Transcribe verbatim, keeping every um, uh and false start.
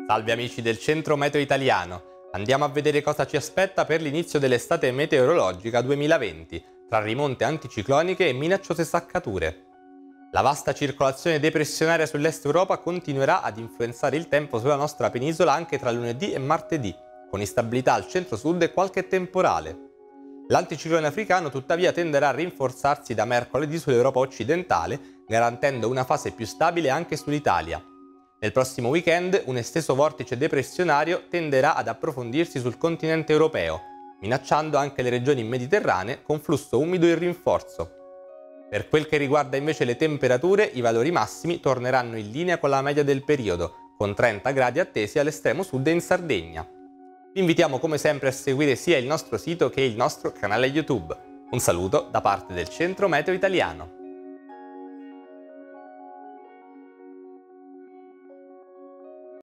Salve amici del Centro Meteo Italiano, andiamo a vedere cosa ci aspetta per l'inizio dell'estate meteorologica duemilaventi, tra rimonte anticicloniche e minacciose saccature. La vasta circolazione depressionaria sull'est Europa continuerà ad influenzare il tempo sulla nostra penisola anche tra lunedì e martedì, con instabilità al centro-sud e qualche temporale. L'anticiclone africano tuttavia tenderà a rinforzarsi da mercoledì sull'Europa occidentale, garantendo una fase più stabile anche sull'Italia. Nel prossimo weekend un esteso vortice depressionario tenderà ad approfondirsi sul continente europeo, minacciando anche le regioni mediterranee con flusso umido in rinforzo. Per quel che riguarda invece le temperature, i valori massimi torneranno in linea con la media del periodo, con trenta gradi attesi all'estremo sud e in Sardegna. Vi invitiamo come sempre a seguire sia il nostro sito che il nostro canale YouTube. Un saluto da parte del Centro Meteo Italiano.